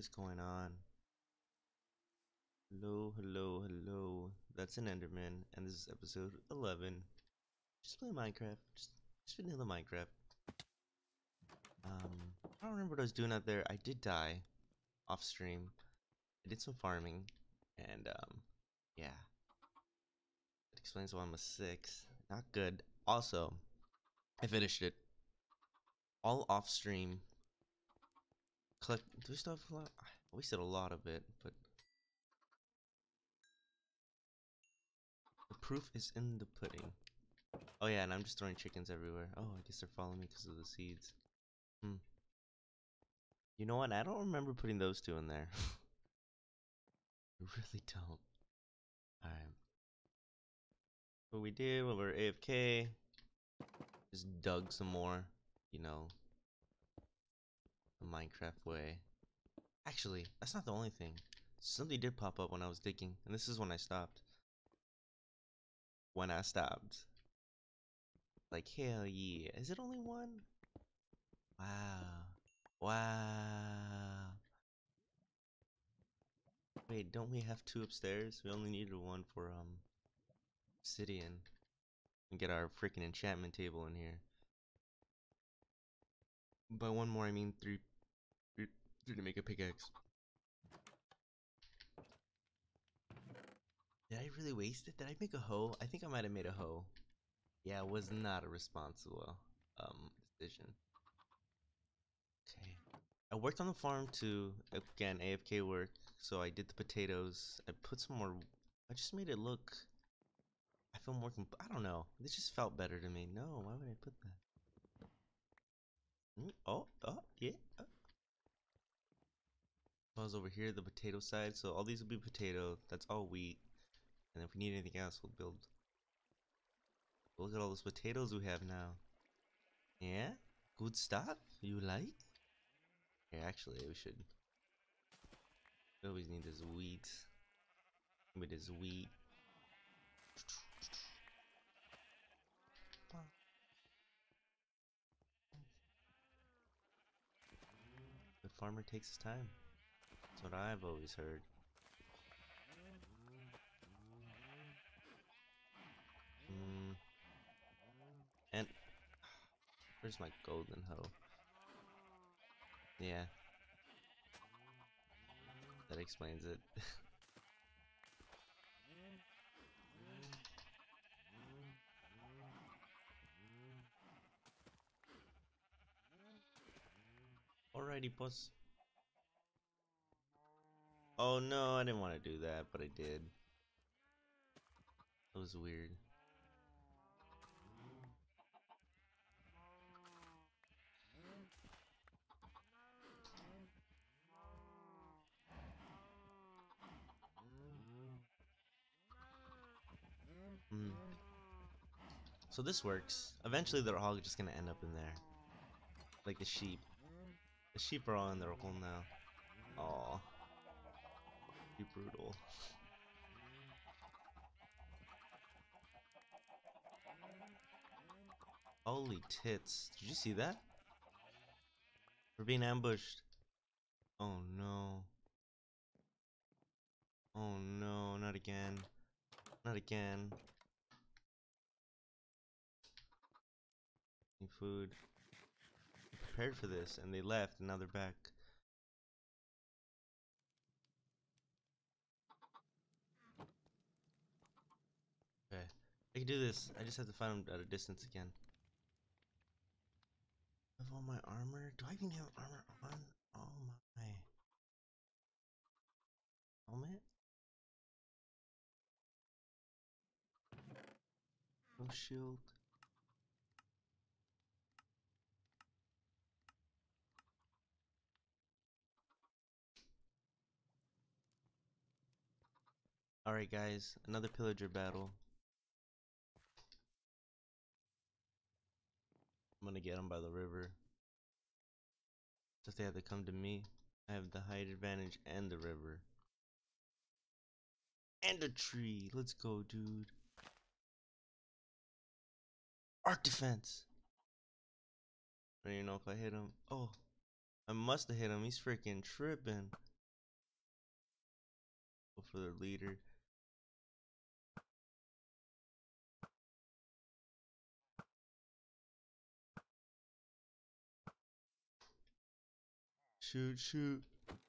is going on? Hello, hello, hello. That's an Enderman, and this is episode 11. Just play Minecraft. Just vanilla Minecraft. I don't remember what I was doing out there. I did die off stream. I did some farming, and yeah. That explains why I'm a 6. Not good. Also, I finished it all off stream. Do we still have a lot? I wasted a lot of it, but the proof is in the pudding. Oh yeah, and I'm just throwing chickens everywhere. Oh, I guess they're following me because of the seeds. Hmm. You know what? I don't remember putting those two in there. I really don't. Alright. What we did when we were AFK, just dug some more, you know, the Minecraft way. Actually, that's not the only thing. Something did pop up when I was digging, and this is when I stopped. When I stopped. Like, hell yeah. Is it only one? Wow. Wow. Wait, don't we have two upstairs? We only needed one for, obsidian. And get our freaking enchantment table in here. By one more, I mean three to make a pickaxe. Did I really waste it? Did I make a hoe? I think I might have made a hoe. Yeah, it was not a responsible decision. Okay. I worked on the farm too. Again, AFK work. So I did the potatoes. I put some more. I just made it look. I feel more. I don't know. This just felt better to me. No, why would I put that? Oh, yeah. I was over here, the potato side. So all these will be potato. That's all wheat. And if we need anything else, we'll build. Look at all those potatoes we have now. Yeah? Good stuff? You like? Yeah, actually, we always need this wheat. With this wheat. The farmer takes his time. That's what I've always heard. And where's my golden hoe? Yeah, that explains it. Alrighty, boss. Oh no, I didn't want to do that, but I did. It was weird. Hmm. So this works. Eventually they're all just gonna end up in there. Like the sheep. The sheep are all in their hole now. Aw. Be brutal. Holy tits. Did you see that? We're being ambushed. Oh no. Oh no, not again. Not again. Need food. Prepared for this and they left and now they're back. Okay. I can do this. I just have to find them at a distance again. I have all my armor? Do I even have armor on? Oh my. Helmet? No shield. Alright guys, another pillager battle. I'm gonna get them by the river. Just they have to come to me. I have the height advantage and the river. And a tree. Let's go, dude. Arc defense. I don't even know if I hit him. Oh, I must have hit him. He's freaking tripping. Go for the leader. Shoot, shoot.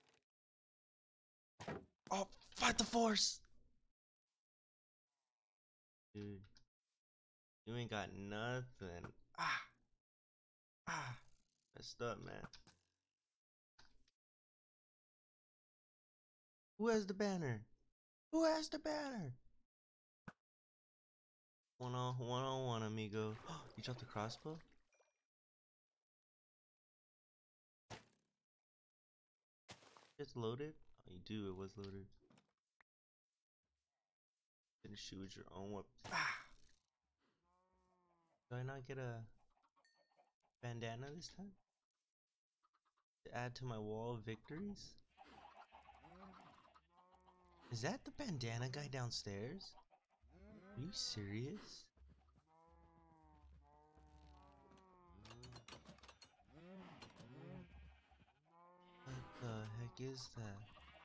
Oh, fight the force! Dude, you ain't got nothing. Ah, ah, messed up, man. Who has the banner? Who has the banner? One on one, amigo. You dropped the crossbow? It's loaded? Oh, you do, it was loaded. Didn't shoot with your own weapon. Ah! Do I not get a bandana this time? To add to my wall of victories? Is that the bandana guy downstairs? Are you serious? What the heck is that?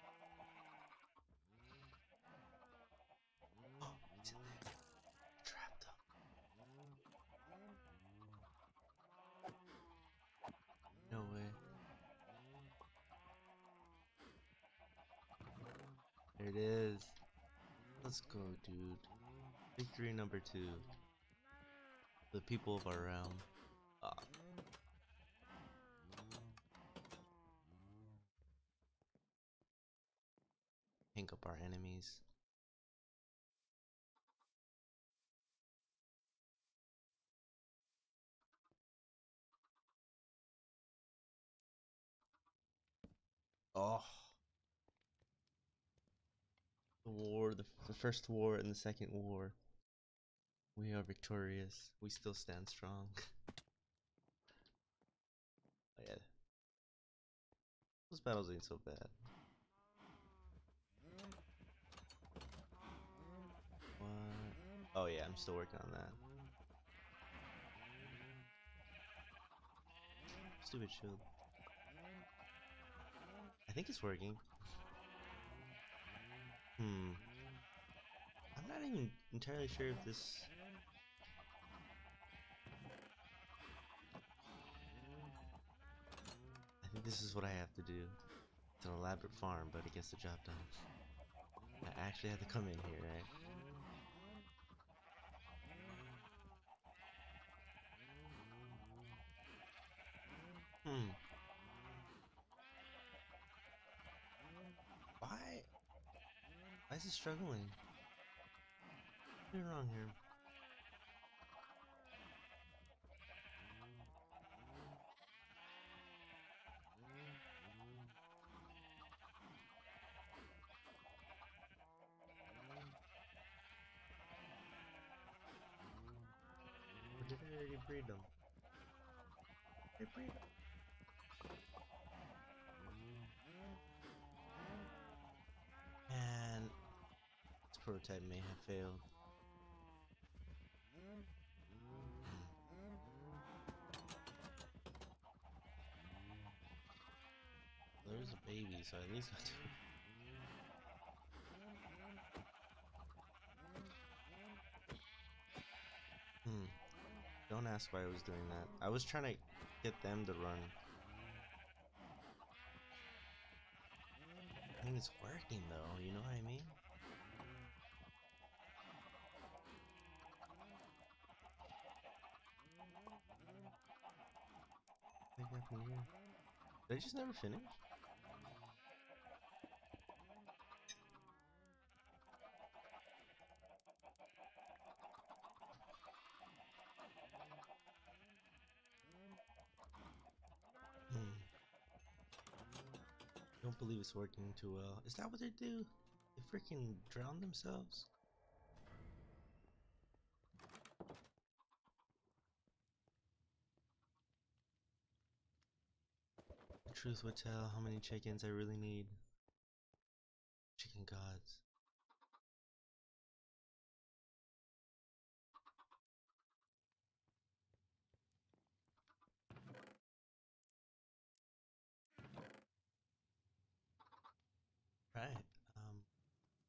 Oh, he's in there. Trapped him. No way. There it is. Let's go, dude. Victory number 2. The people of our realm. Ah. Hang up our enemies. Oh. The war, the first war and the second war. We are victorious. We still stand strong. Oh, yeah. Those battles ain't so bad. What? Oh yeah, I'm still working on that. Stupid shield. I think it's working. I'm not even entirely sure if this... I think this is what I have to do. It's an elaborate farm, but it gets the job done. I actually have to come in here, right? Why? Why is it struggling? What's wrong here? Or did I already breed them? I breed them. And this prototype may have failed. There's a baby, so at least I do. Don't ask why I was doing that. I was trying to get them to run. I think it's working though, you know what I mean? What happened here? Did I just never finish? Don't believe it's working too well. Is that what they do? They freaking drown themselves? The truth would tell how many chickens I really need. Chicken gods. Right.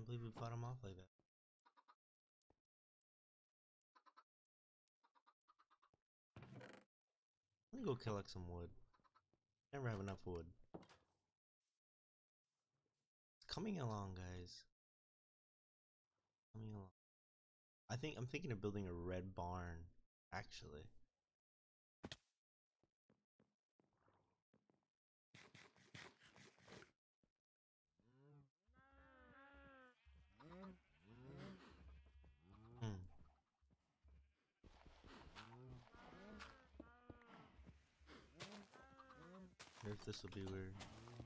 Can't believe we fought him off like that. Let me go collect some wood. Never have enough wood. It's coming along, guys. Coming along. I'm thinking of building a red barn, actually. Hmm. Wonder if this will be weird.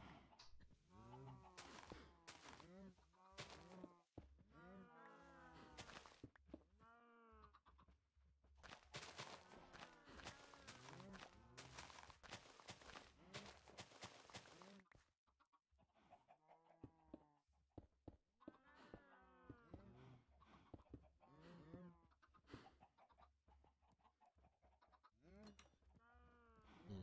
Hmm.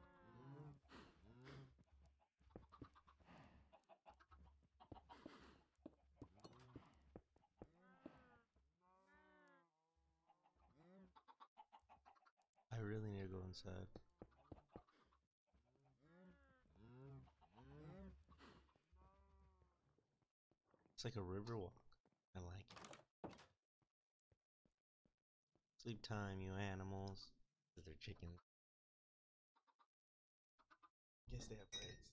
I really need to go inside. It's like a river walk. I like it. Sleep time, you animals. They're chickens. Guess they have brains.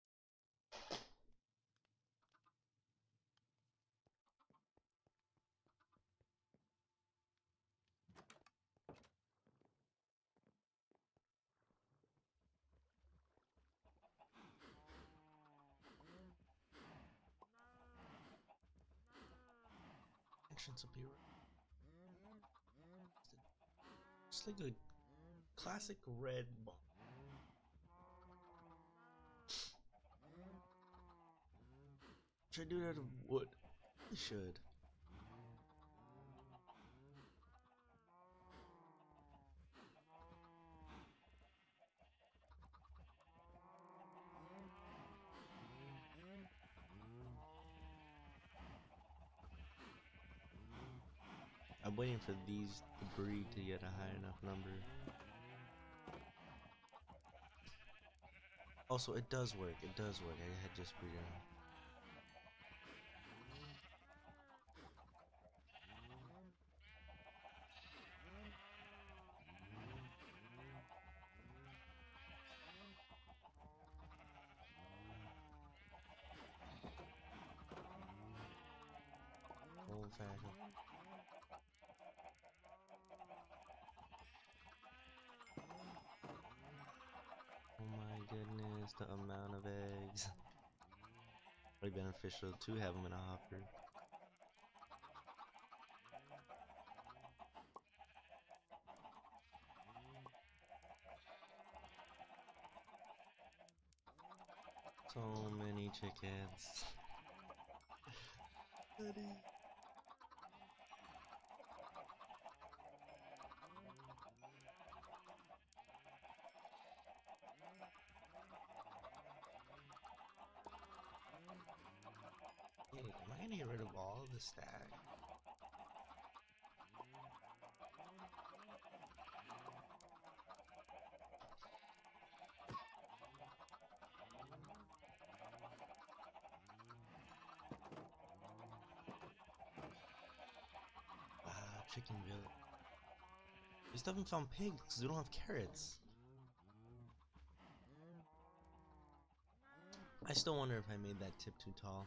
Entrance will be right. Just like a classic red barn. Should I do it out of wood? I should. I'm waiting for these to breed to get a high enough number. Also, it does work. It does work. I had just breeding. Old fashioned. Oh my goodness, the amount of eggs. Very beneficial to have them in a hopper. So many chickens. Buddy. Hey, am I gonna get rid of all of the stack? Ah, chicken village. We still haven't found pigs because we don't have carrots. I still wonder if I made that tip too tall.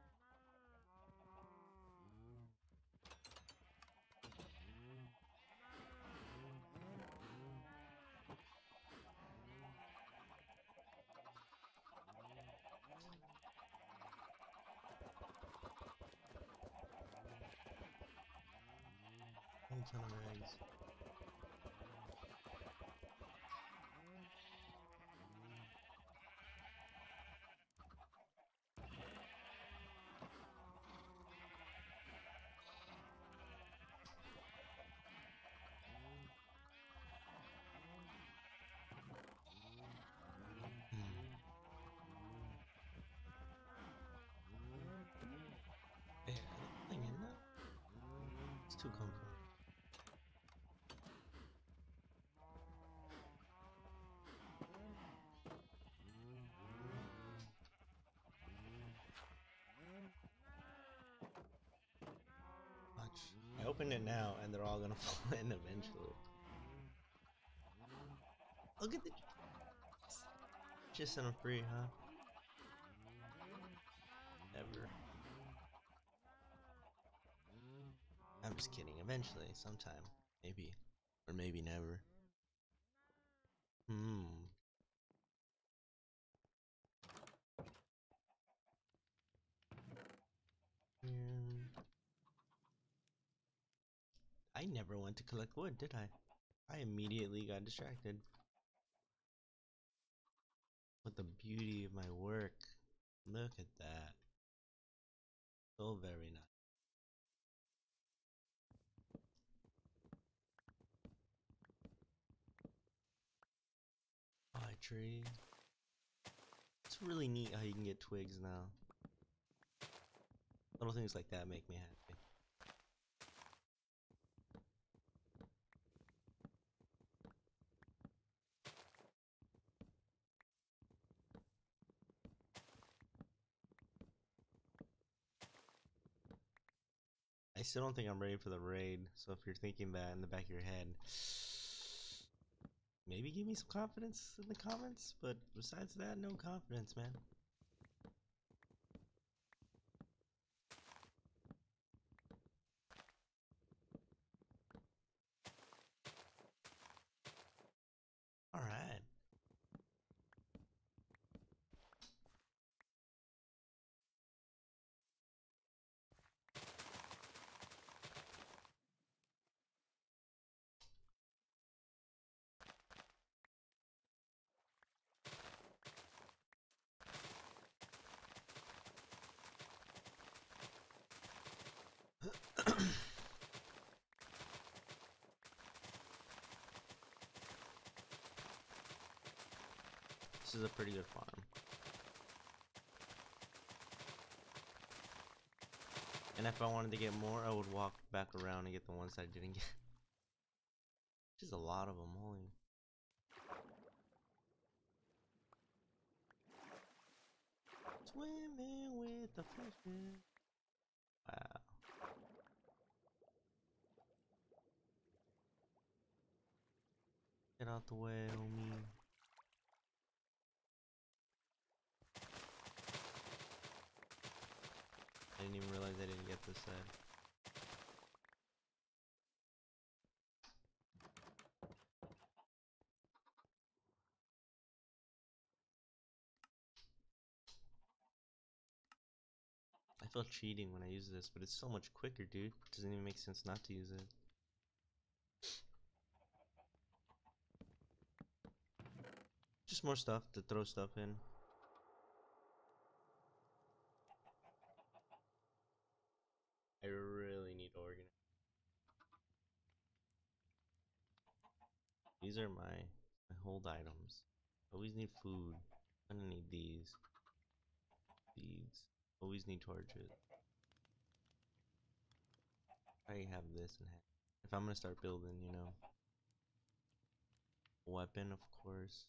Whole ton of eggs. Hmm. open it now, and they're all gonna fall in eventually. Look at the... Just send them free, huh? Never. I'm just kidding. Eventually, sometime. Maybe. Or maybe never. I never went to collect wood, did I? I immediately got distracted. With the beauty of my work. Look at that. So very nice. Oh, tree. It's really neat how you can get twigs now. Little things like that make me happy. I still don't think I'm ready for the raid, so if you're thinking that in the back of your head, maybe give me some confidence in the comments, but besides that, no confidence, man. Alright. This is a pretty good farm. And if I wanted to get more, I would walk back around and get the ones I didn't get. Which is a lot of them, holy. Swimming with the fishes. Wow. Get out the way, homie. I didn't even realize I didn't get this side. I feel cheating when I use this, but it's so much quicker, dude. It doesn't even make sense not to use it. Just more stuff to throw stuff in. I really need to organize. These are my hold items. Always need food. I'm gonna need these. These. Always need torches. I have this in hand. If I'm gonna start building, you know. Weapon, of course.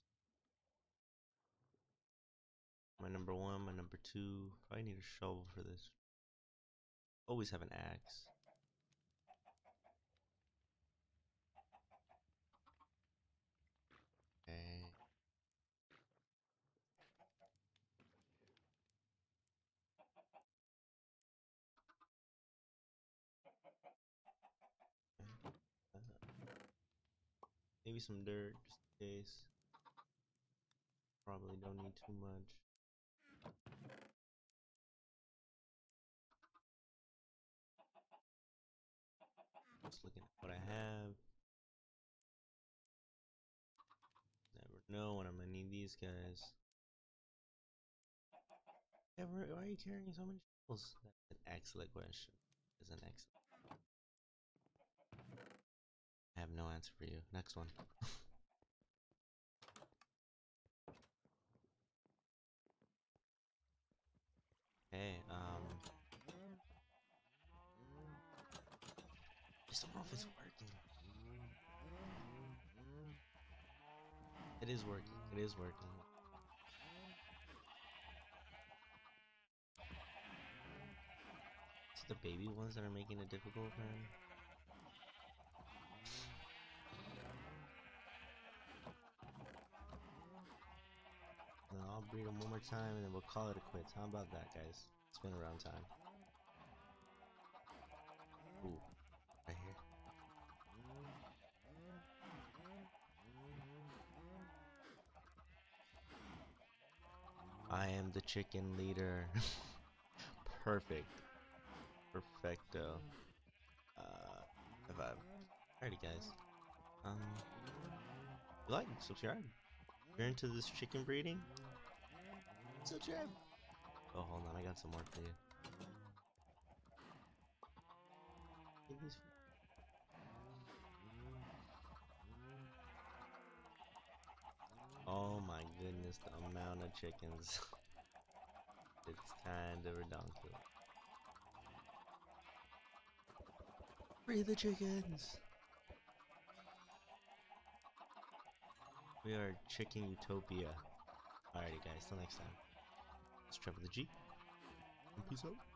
My number one, my number two. Probably need a shovel for this. Always have an axe. Okay. Maybe some dirt, just in case. Probably don't need too much. Just looking at what I have. Never know when I'm gonna need these guys. Why are you carrying so many shovels? That's an excellent question. Is an excellent. I have no answer for you. Next one. Hey, just don't know if it's working. It is working. It is working. It's the baby ones that are making it difficult, man. breed them one more time, and then we'll call it a quits. How about that, guys? It's been around time. Ooh, right here. I am the chicken leader. Perfect. Perfecto. If I alrighty, guys. Like, subscribe. If you're into this chicken breeding, subscribe. Oh, hold on, I got some more for you. Oh my goodness, the amount of chickens. It's time to redonkulate. Free the chickens! We are Chicken Utopia. Alrighty guys, till next time. It's Trevor the G. And peace out.